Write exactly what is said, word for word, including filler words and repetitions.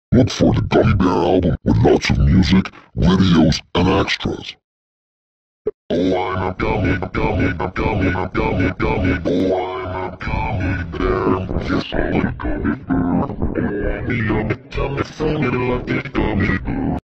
Look for the Gummy Bear album with lots of music, videos, and extras. Oh, I'm a gummy, gummy, gummy, gummy, gummy. Oh, I'm a gummy bear. Yes, I'm a gummy bear. Oh, I'm a gummy, gummy, gummy, gummy bear.